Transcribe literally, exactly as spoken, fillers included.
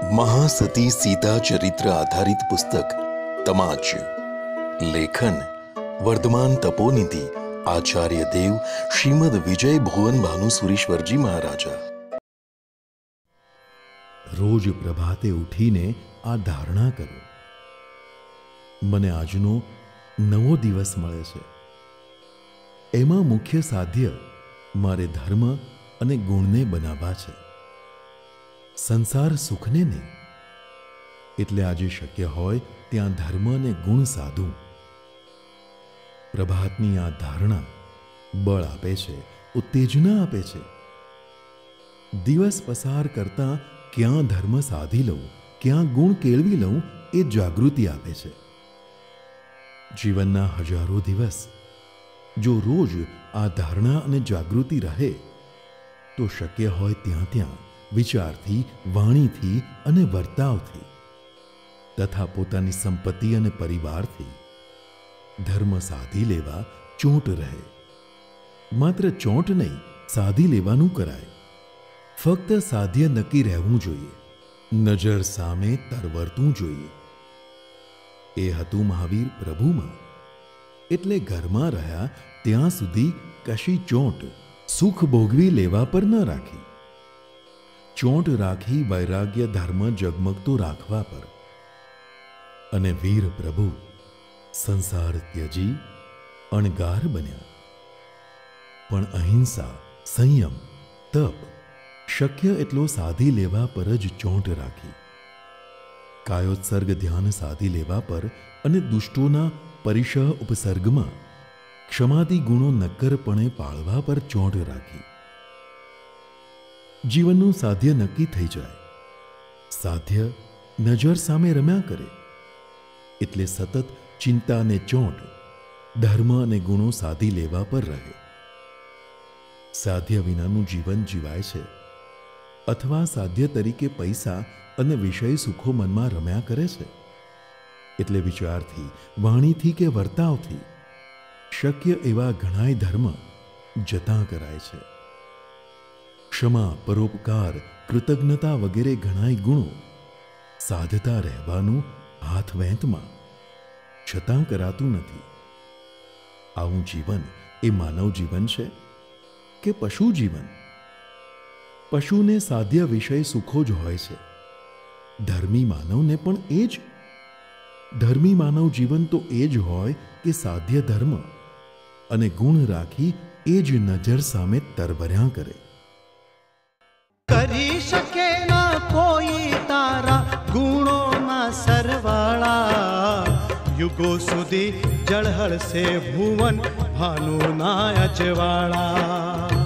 महासती सीता चरित्र आधारित पुस्तक तमाच। लेखन वर्धमान तपोनिधि आचार्य देव श्रीमद विजय भुवन भानु सुरेश्वरजी महाराजा। रोज प्रभाते उठीने आ धारणा करो, मने आजनो नवो दिवस मळे छे। एमां मुख्य साध्य मारे धर्म अने गुणने बनाववा छे, संसार सुखने नहीं। एटले आजे शक्य होय त्यां धर्म अने गुण साधू। प्रभातनी आ धारणा बळ आपे छे, उत्तेजना आपे छे। दिवस पसार करता क्यां धर्म साधी लऊं, क्यां गुण केळवी लऊं ए जागृति आपे छे। जीवनना हजारों दिवस जो रोज आ धारणा अने जागृति रहे तो शक्य होय त्यां त्यां विचारथी, वाणीथी अने वर्तावथी तथा पोतानी संपत्ति अने परिवारथी धर्म साधी लेवा चोट रहे। मात्र चोट नहीं, साधी लेवानुं कराय। फक्त साध्य नक्की रहेवुं जोईए, नजर सामे तरवरतुं जोईए। ए हतुं महावीर प्रभुमां। एटले घरमां रह्या त्यां सुधी कशी चोट सुख भोगवी लेवा पर न राखी। चोट राखी वैराग्य धर्म जगमगतो राखवा पर। अने वीर प्रभु संसार त्यजी अणगार बन्या, पण अहिंसा, संयम, तप शक्य एटलो साधी लेवा पर ज चोट राखी। कायोत्सर्ग ध्यान साधी लेवा पर अने दुष्टोना परिशह उपसर्गमां क्षमादि गुणों नक्करपणे पाळवा पर चोट राखी। जीवनનું સાધ્ય નક્કી થઈ જાય, સાધ્ય નજર સામે રમ્યા કરે, એટલે સતત ચિંતા ને ચોંટ ધર્મ અને ગુણો સાધી લેવા પર રહે। સાધ્ય વિનાનું જીવન જીવાય છે, અથવા સાધ્ય તરીકે પૈસા અને વિષય સુખો મનમાં રમ્યા કરે છે। એટલે વિચારથી, વાણીથી કે વર્તાવથી શક્ય એવા ઘણાય ધર્મ જતા કરાય છે। क्षमा, परोपकार, कृतज्ञता वगैरह घणाय गुणों साधता रहवानुं हाथ वेंतमां छतां करातुं नथी। आवुं जीवन ए मानव जीवन छे के पशु जीवन? पशुने साध्य विषय सुखो ज होय छे, धर्मी मानवने पण ए ज। धर्मी मानव जीवन तो ए ज होय के साध्य धर्म अने गुण राखी ए ज नजर सामे तरवर्या करे। करी शके ना कोई तारा गुणों ना सरवाला। युगो सुधी जळहळ से भुवन भानु ना अजवाड़ा।